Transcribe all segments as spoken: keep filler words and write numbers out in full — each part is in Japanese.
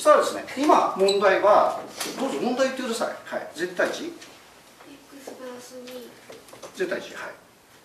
したらですね、今問題はどうぞ問題言ってください。はい、絶対値 x プラスに絶対値、はい、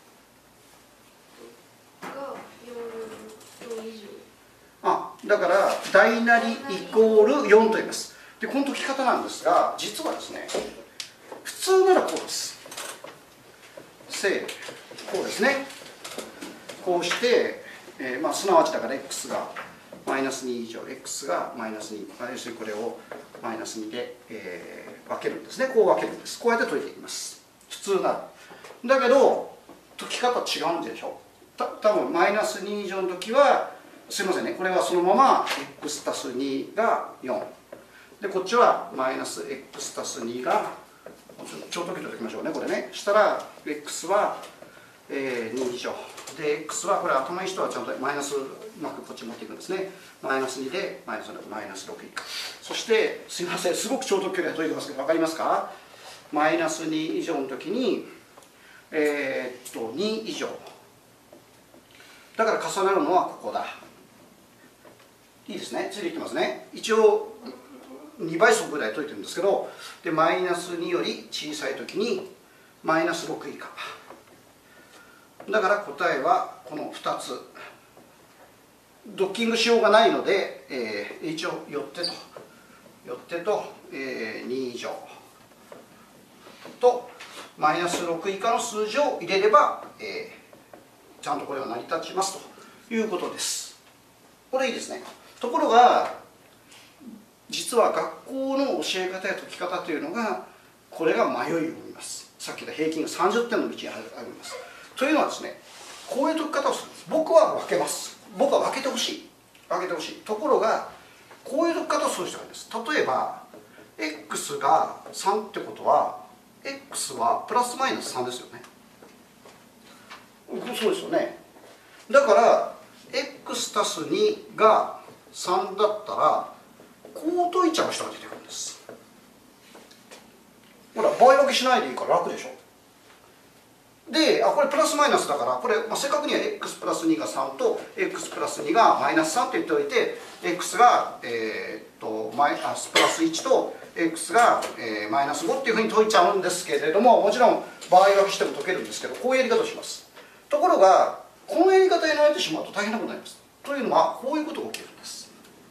がよん以上。 あ、だから大なりイコールよんと言います。でこの解き方なんですが、実はですね、普通ならこうです。正こうですね。こうして、えーまあ、すなわちだから x がマイナスに以上、x がマイナスに、要するにこれをマイナスにで、えー分けるんですね。こう分けるんです。こうやって解いていきます。普通なら。だけど解き方違うんでしょ。た多分マイナスに以上の時は、すいませんね、これはそのまま x 足すにがよんで、こっちはマイナス x 足すにがちょうど解きときましょうね、これね。したら x は、えー、に以上で、 x はこれ頭いい人はちゃんとマイナスうまくこっち持っていくんですね。マイナスにでマイナスマイナスろく以下。そしてすいません、すごく超等距離が解いてますけど分かりますか。マイナスに以上の時にえー、っとに以上だから重なるのはここだ。いいですね、ついてきてますね。一応にばい速ぐらい解いてるんですけど、でマイナスにより小さい時にマイナスろく以下だから、答えはこのふたつ。ドッキングしようがないので、えー、一応よってとよってと、えー、に以上とマイナスろく以下の数字を入れれば、えー、ちゃんとこれは成り立ちますということです。これいいですね。ところが実は学校の教え方や解き方というのが、これが迷いを生みます。さっき言った平均がさんじゅってんの道にあります。というのはですね、こういう解き方をするんです。僕は分けます。僕は分けてほしい分けてほしいところが、こういう解き方をする人がいるんです。例えば x がさんってことは x はプラスマイナスさんですよね。そうですよね。だから x 足すにがさんだったらこう解いちゃう人が出てくるんです。ほら倍分けしないでいいから楽でしょ。で、あこれプラスマイナスだから、これ、まあ、正確には x プラスにがさんと x プラスにがマイナスさんって言っておいて、 x が、えー、っとマイあプラスいちと x が、えー、マイナスごっていうふうに解いちゃうんですけれども、もちろん場合分けしても解けるんですけど、こういうやり方をします。ところがこのやり方に慣れてしまうと大変なことになります。というのはこういうことが起きるんです。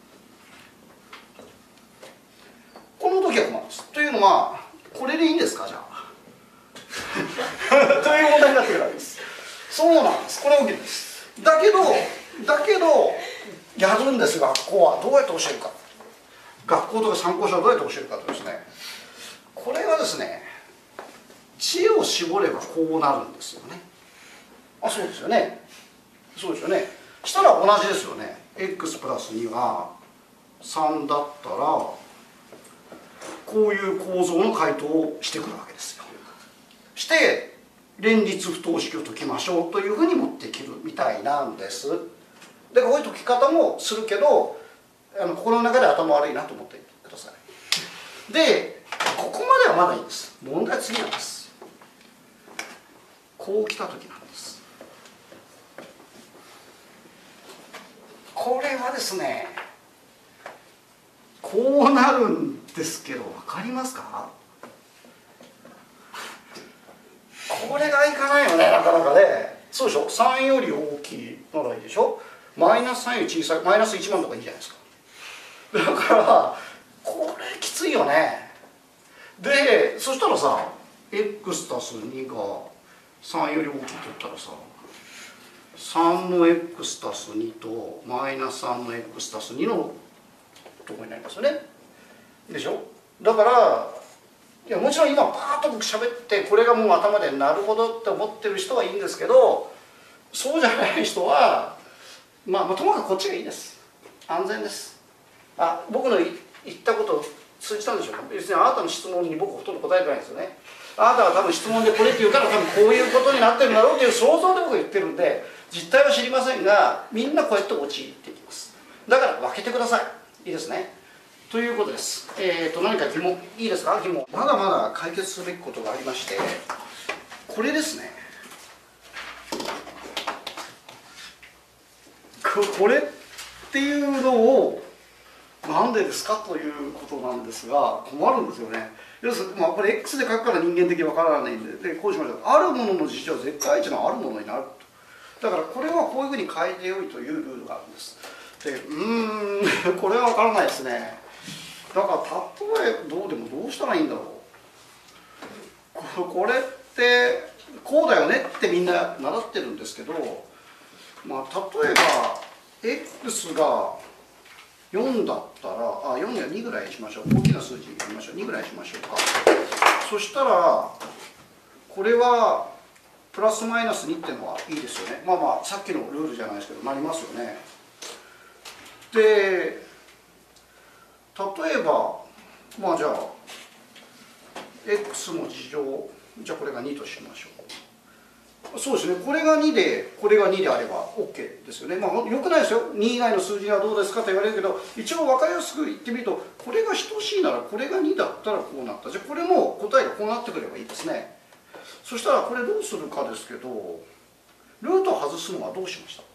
この時は困るんです。というのはこれでいいんですか、じゃあという問題になってくるわけです。そうなんです。これは大きいです。だけどだけどやるんです。学校はどうやって教えるか、学校とか参考書はどうやって教えるかとですね、これはですね、知恵を絞ればこうなるんですよね。あ、そうですよね。そうですよね。したら同じですよね。 x プラスにがさんだったらこういう構造の回答をしてくるわけですよ。して連立不等式を解きましょうというふうに持ってきるみたいなんです。でこういう解き方もするけど、あの心の中で頭悪いなと思ってください。でここまではまだいいです。問題は次なんです。こう来た時なんです。これはですね、こうなるんですけど分かりますか。これがいかないよね、なかなかね。そうでしょ。さんより大きいならいいでしょ。マイナスさんより小さい、マイナスいちまんとかいいじゃないですか。だからこれきついよね。でそしたらさ x 足すにがさんより大きいって言ったらさ、さんの x 足すにとマイナスさんの x 足すにのとこになりますよね。でしょ。だからいやもちろん今パーッと僕喋ってこれがもう頭でなるほどって思ってる人はいいんですけど、そうじゃない人はまあ、まあ、ともかくこっちがいいです。安全です。あ、僕の言ったこと通じたんでしょうか。別にあなたの質問に僕ほとんど答えてないんですよね。あなたは多分質問でこれって言うから多分こういうことになってるんだろうという想像で僕言ってるんで、実態は知りませんがみんなこうやって陥っていきます。だから分けてください。いいですね。ということです。えーと何か疑問いいですか。疑問まだまだ解決すべきことがありまして、これですね。これっていうのを分なんでですかということなんですが、困るんですよね。要するに、まあ、これ X で書くから人間的にわからないんで、でこうしましょう。あるものの事情は絶対値のあるものになると。だからこれはこういうふうに変えてよいというルールがあるんです。でうーんこれはわからないですね。だから例えどうでもどうしたらいいんだろう。ここれってこうだよねってみんな習ってるんですけど、まあ、例えば X がよんだったら、あ、よんやにぐらいにしましょう。大きな数字にしましょう。にぐらいにしましょうか。そしたら、これはプラスマイナスにっていうのはいいですよね。まあまあ、さっきのルールじゃないですけど、なりますよね。で、例えば、まあじゃあ、X の事情、じゃあこれがにとしましょう。そうですね、これがにで、これがにであれば OK ですよね。まあ、よくないですよ。に以外の数字はどうですかと言われるけど、一応分かりやすく言ってみると、これが等しいなら、これがにだったらこうなった。じゃあ、これも答えがこうなってくればいいですね。そしたら、これどうするかですけど、ルートを外すのはどうしました？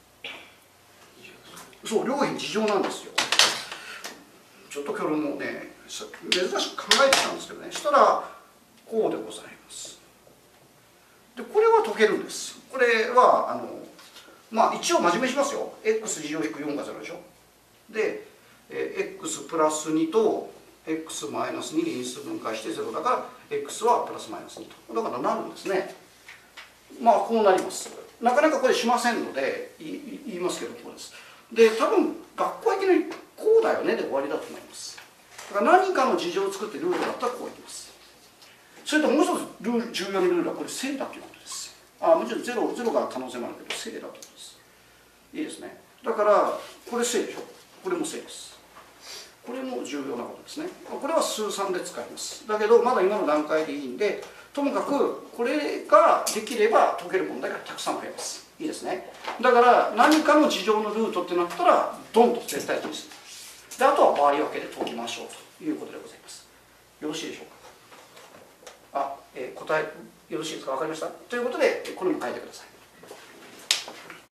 そう、両辺事情なんですよ。ちょっと今日もね、珍しく考えてたんですけどね。そしたら、こうでございます。でこれは解けるんです。これはあのまあ一応真面目にしますよ。x 乗引くよんがゼロでしょ。で、えー、x プラスにと x マイナスにで因数分解してゼロだから x はプラスマイナスにと。だからなるんですね。まあこうなります。なかなかこれしませんので言いますけどこうです。で多分学校はいきなりこうだよねで終わりだと思います。だから何かの事情を作ってルールだったらこういきます。それともう一つルール重要なルールはこれ正だということです。あもちろんゼロ、ゼロが可能性もあるけど正だということです。いいですね。だからこれ正でしょ。これも正です。これも重要なことですね。これは数さんで使います。だけどまだ今の段階でいいんで、ともかくこれができれば解ける問題がたくさん増えます。いいですね。だから何かの事情のルートってなったらドンと絶対にする。であとは場合分けで解きましょうということでございます。よろしいでしょうか。あ、えー、答えよろしいですか。分かりました。ということでこれも書いてください。